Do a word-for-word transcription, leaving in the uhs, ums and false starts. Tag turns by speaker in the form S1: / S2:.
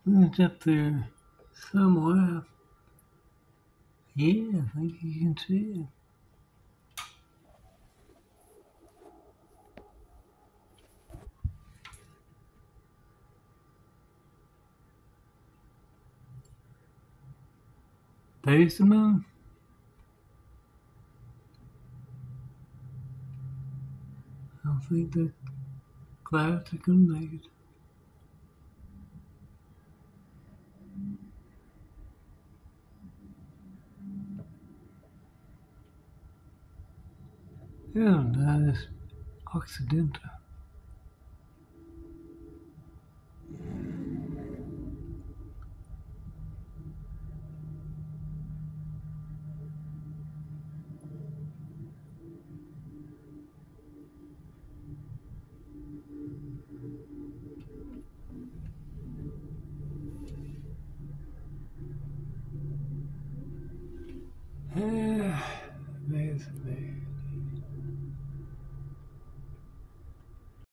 S1: It's up there somewhere. Yeah, I think you can see it. There's the moon. I don't think the clouds are gonna make it. Yeah, that is Occidental. Hey.